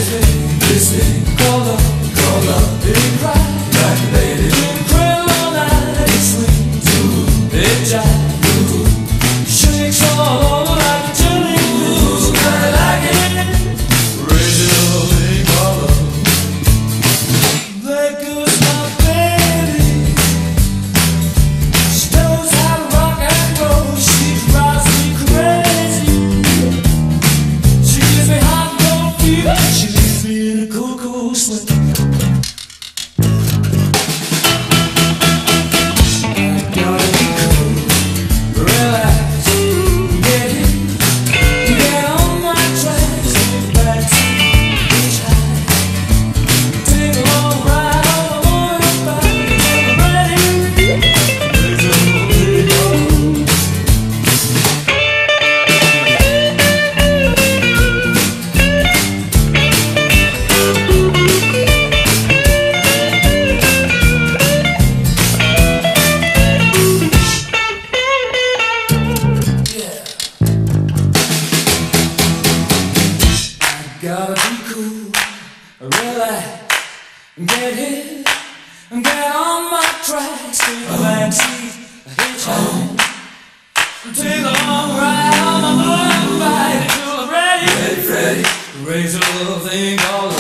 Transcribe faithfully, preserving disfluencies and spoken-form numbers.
Gotta be cool, relax, get hit, get on my tracks, take a backseat, hitchhike, take a long ride on my motorbike until I'm ready, ready, ready, raise a little thing called